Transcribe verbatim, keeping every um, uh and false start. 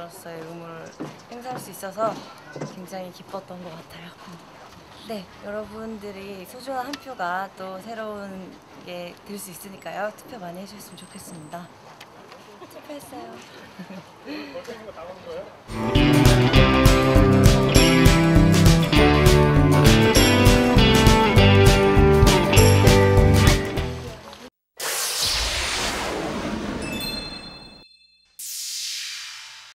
대표자로서의 의무를 행사할 수 있어서 굉장히 기뻤던 것 같아요. 네, 여러분들이 소중한 한 표가 또 새로운 게 될 수 있으니까요. 투표 많이 해주셨으면 좋겠습니다. 투표했어요.